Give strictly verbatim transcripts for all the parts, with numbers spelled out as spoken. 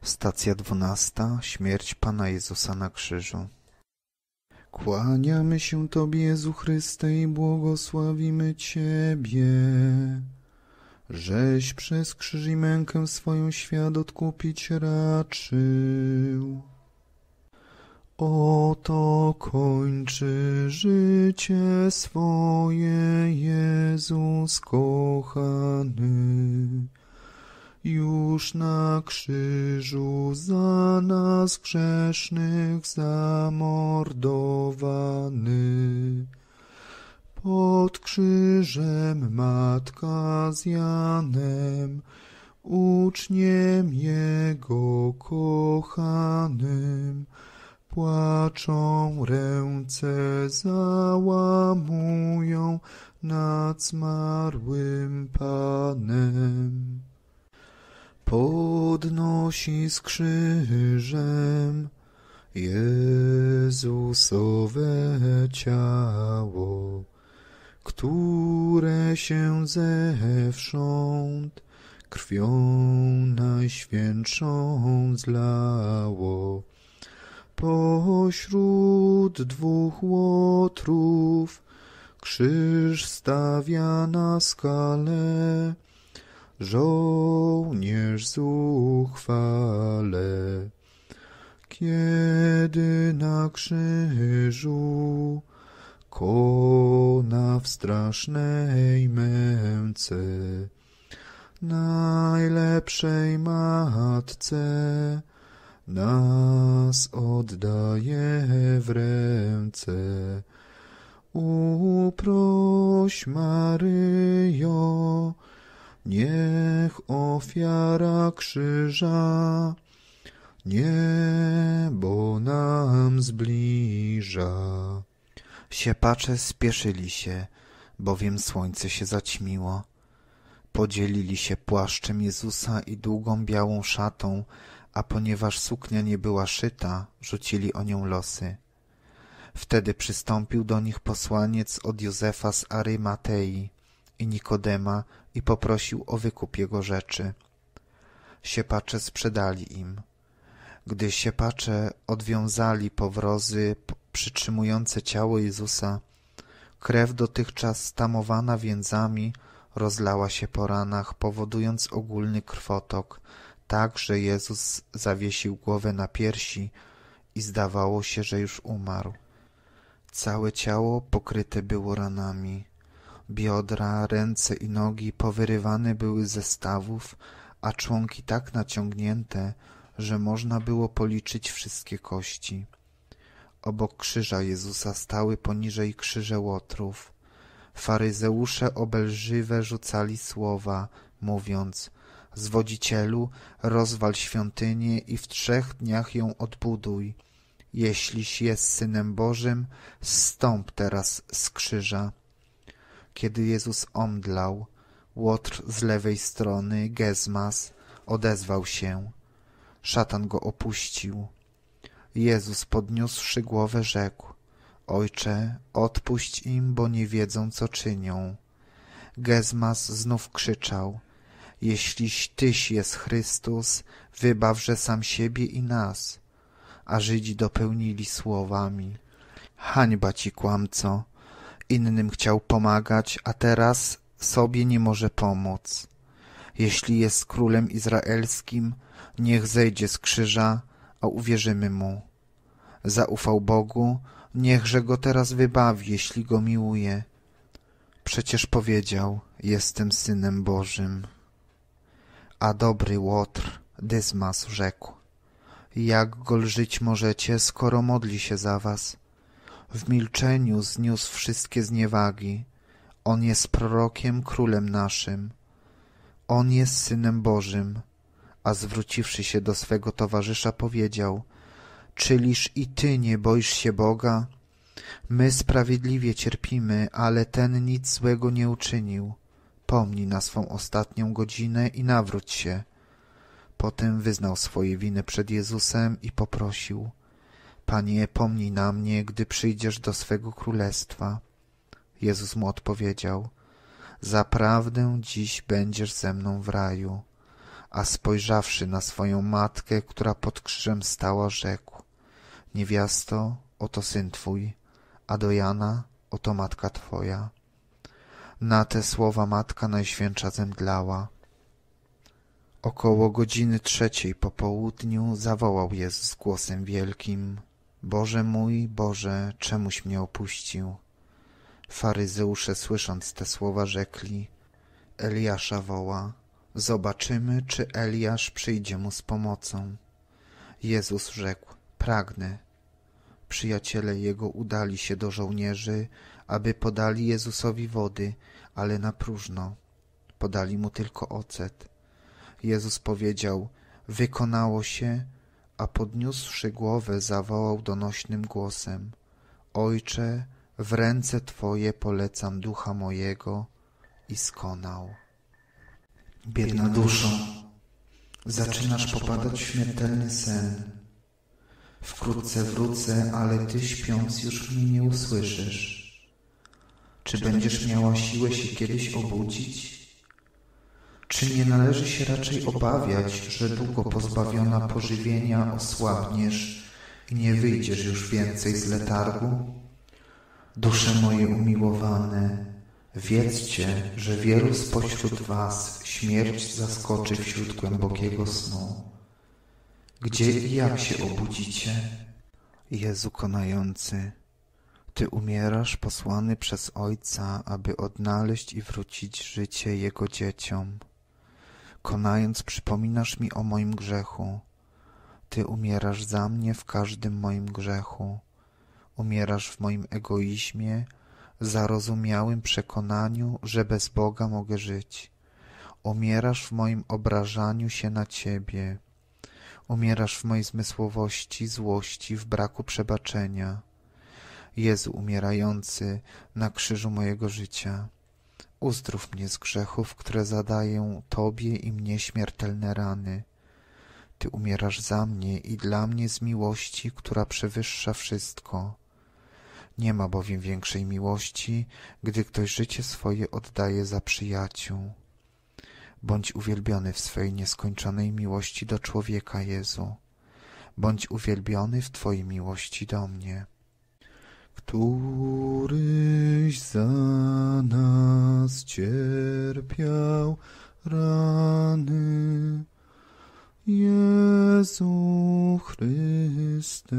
Stacja dwunasta. Śmierć Pana Jezusa na krzyżu. Kłaniamy się Tobie, Jezu Chryste, i błogosławimy Ciebie, żeś przez krzyż i mękę swoją świat odkupić raczył. Oto kończy życie swoje Jezus kochany, już na krzyżu za nas grzesznych zamordowany. Pod krzyżem matka z Janem, uczniem Jego kochanym, płaczą, ręce załamują nad zmarłym Panem. Podnosi z krzyżem Jezusowe ciało, które się zewsząd krwią najświętszą zlało. Pośród dwóch łotrów krzyż stawia na skalę żołnierz zuchwale. Kiedy na krzyżu kona w strasznej męce najlepszej matce nas oddaje w ręce. Uproś, Maryjo, niech ofiara krzyża niebo nam zbliża. Siepacze spieszyli się, bowiem słońce się zaćmiło. Podzielili się płaszczem Jezusa i długą białą szatą, a ponieważ suknia nie była szyta, rzucili o nią losy. Wtedy przystąpił do nich posłaniec od Józefa z Arymatei i Nikodema i poprosił o wykup jego rzeczy. Siepacze sprzedali im. Gdy siepacze odwiązali powrozy przytrzymujące ciało Jezusa, krew dotychczas stamowana więzami rozlała się po ranach, powodując ogólny krwotok, tak, że Jezus zawiesił głowę na piersi i zdawało się, że już umarł. Całe ciało pokryte było ranami. Biodra, ręce i nogi powyrywane były ze stawów, a członki tak naciągnięte, że można było policzyć wszystkie kości. Obok krzyża Jezusa stały poniżej krzyże łotrów. Faryzeusze obelżywe rzucali słowa, mówiąc: Zwodzicielu, rozwal świątynię i w trzech dniach ją odbuduj. Jeśliś jest Synem Bożym, zstąp teraz z krzyża. Kiedy Jezus omdlał, łotr z lewej strony, Gezmas, odezwał się. Szatan go opuścił. Jezus, podniósłszy głowę, rzekł: Ojcze, odpuść im, bo nie wiedzą, co czynią. Gezmas znów krzyczał: Jeśliś Tyś jest Chrystus, wybawże sam siebie i nas. A Żydzi dopełnili słowami: Hańba ci, kłamco! Innym chciał pomagać, a teraz sobie nie może pomóc. Jeśli jest królem izraelskim, niech zejdzie z krzyża, a uwierzymy mu. Zaufał Bogu, niechże go teraz wybawi, jeśli go miłuje. Przecież powiedział: Jestem Synem Bożym. A dobry łotr, Dysmas, rzekł: Jak go lżyć możecie, skoro modli się za was? W milczeniu zniósł wszystkie zniewagi. On jest prorokiem, królem naszym. On jest Synem Bożym. A zwróciwszy się do swego towarzysza, powiedział: Czyliż i ty nie boisz się Boga? My sprawiedliwie cierpimy, ale ten nic złego nie uczynił. Pomnij na swą ostatnią godzinę i nawróć się. Potem wyznał swoje winy przed Jezusem i poprosił: Panie, pomnij na mnie, gdy przyjdziesz do swego królestwa. Jezus mu odpowiedział: Zaprawdę dziś będziesz ze mną w raju. a spojrzawszy na swoją matkę, która pod krzyżem stała, rzekł: niewiasto, oto syn twój, a do Jana, oto matka twoja. Na te słowa matka Najświętsza zemdlała. Około godziny trzeciej po południu zawołał Jezus głosem wielkim: Boże mój, Boże, czemuś mnie opuścił? Faryzeusze, słysząc te słowa, rzekli: Eliasza woła. Zobaczymy, czy Eliasz przyjdzie mu z pomocą. Jezus rzekł: pragnę. Przyjaciele jego udali się do żołnierzy, aby podali Jezusowi wody, ale na próżno. Podali mu tylko ocet. Jezus powiedział: wykonało się, a podniósłszy głowę, zawołał donośnym głosem: Ojcze, w ręce Twoje polecam ducha mojego. I skonał. Biedna duszo, zaczynasz popadać w śmiertelny sen. Wkrótce wrócę, ale Ty, śpiąc, już mnie nie usłyszysz. Czy będziesz miała siłę się kiedyś obudzić? Czy nie należy się raczej obawiać, że długo pozbawiona pożywienia osłabniesz i nie wyjdziesz już więcej z letargu? Dusze moje umiłowane, wiedzcie, że wielu spośród was śmierć zaskoczy wśród głębokiego snu. Gdzie i jak się obudzicie? Jezu konający, Ty umierasz posłany przez Ojca, aby odnaleźć i wrócić życie Jego dzieciom. Konając, przypominasz mi o moim grzechu. Ty umierasz za mnie w każdym moim grzechu. Umierasz w moim egoizmie, zarozumiałym przekonaniu, że bez Boga mogę żyć. Umierasz w moim obrażaniu się na Ciebie. Umierasz w mojej zmysłowości, złości, w braku przebaczenia. Jezu umierający na krzyżu mojego życia, uzdrów mnie z grzechów, które zadają Tobie i mnie śmiertelne rany. Ty umierasz za mnie i dla mnie z miłości, która przewyższa wszystko. Nie ma bowiem większej miłości, gdy ktoś życie swoje oddaje za przyjaciół. Bądź uwielbiony w swej nieskończonej miłości do człowieka, Jezu. Bądź uwielbiony w Twojej miłości do mnie. Któryś za nas cierpiał rany, Jezu Chryste,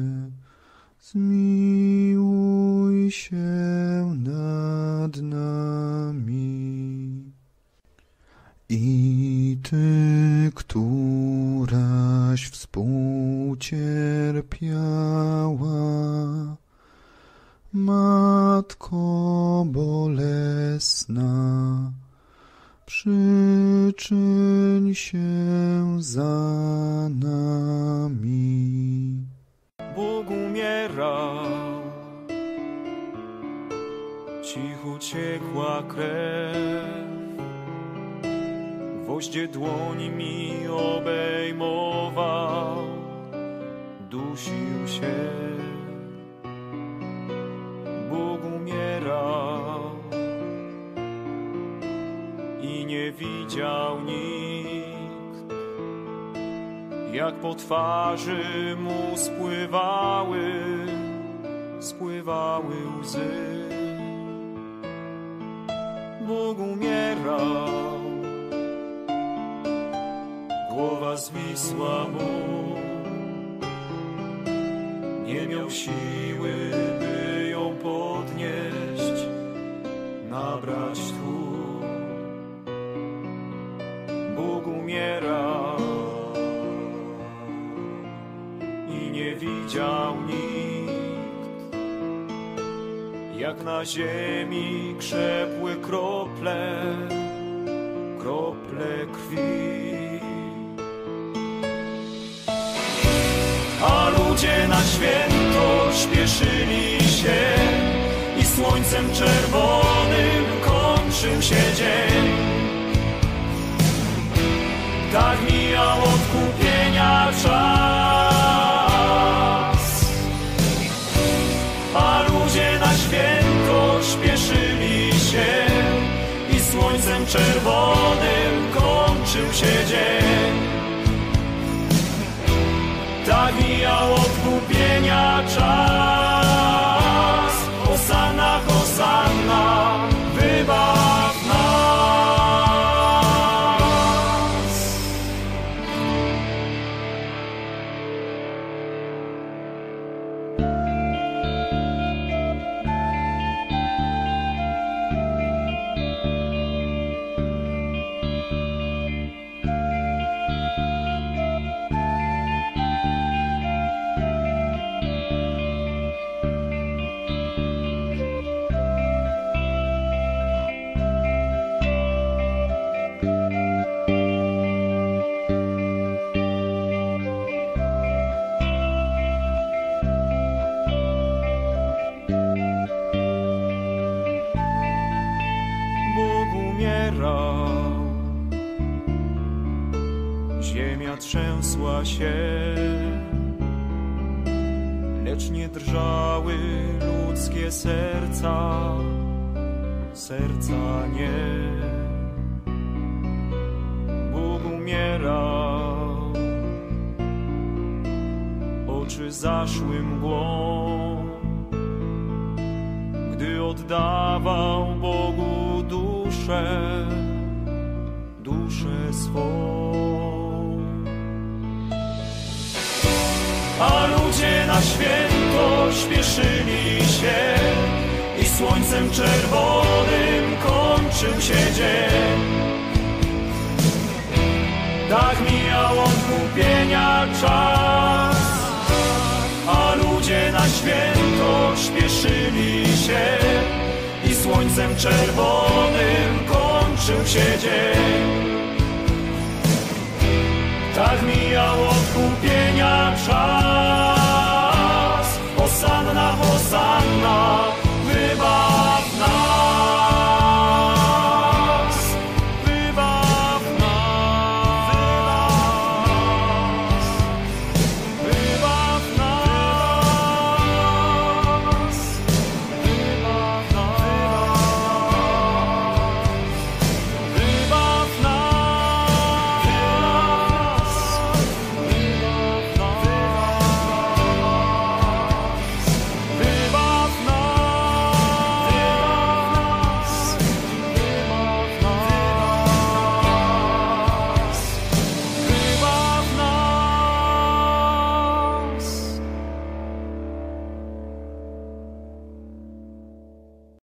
zmiłuj się nad nami. I Ty, któraś współcierpiała, Matko bolesna, przyczyń się za nami. Bóg umierał, cicho ciekła krew, gwoździe dłoni mi obejmował, dusił się. Bóg umierał i nie widział nikt, jak po twarzy mu spływały, spływały łzy. Bóg umierał, głowa zwisła mu, nie miał siły, by ją podnieść, nabrać tchu. Bóg umierał i nie widział nikt, jak na ziemi krzepły krople, krople krwi. A ludzie na święto śpieszyli się i słońcem czerwonym kończył się dzień. Tak mijał odkupienia czas, a ludzie na święto śpieszyli się i słońcem czerwonym kończył się dzień. Tak mijał odkupienia czas. Hosanna, hosanna, wybaw nas. Ziemia trzęsła się, lecz nie drżały ludzkie serca, serca nie. Bóg umierał, oczy zaszły mgłą, gdy oddawał Bogu duszę, duszę swą. A ludzie na święto śpieszyli się i słońcem czerwonym kończył się dzień. Tak mijał odkupienia czas, a ludzie na święto śpieszyli się i słońcem czerwonym kończył się dzień. Tak mijał odkupienia czas. Hosanna, hosanna.